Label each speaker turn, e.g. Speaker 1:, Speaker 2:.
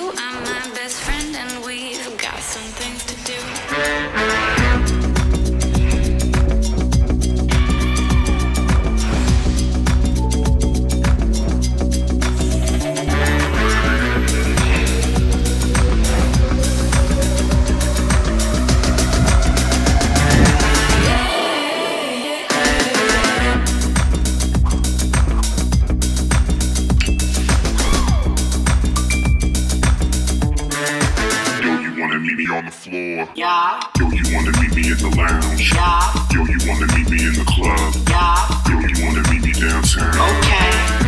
Speaker 1: I'm my best friend, and we've got some things to do.
Speaker 2: On the floor.
Speaker 3: Yeah.
Speaker 2: Yo, you wanna meet me in the lounge.
Speaker 3: Yeah.
Speaker 2: Yo, you wanna meet me in the club.
Speaker 3: Yeah.
Speaker 2: Yo, you wanna meet me downtown.
Speaker 3: Okay.